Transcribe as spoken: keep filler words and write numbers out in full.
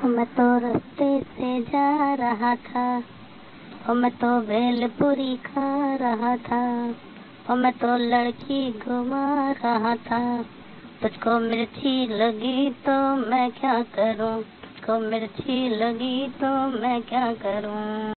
मैं तो रास्ते से जा रहा था, और मैं तो भेलपुरी खा रहा था, और मैं तो लड़की घुमा रहा था। तुझको मिर्ची लगी तो मैं क्या करूं, तुझको मिर्ची लगी तो मैं क्या करूं।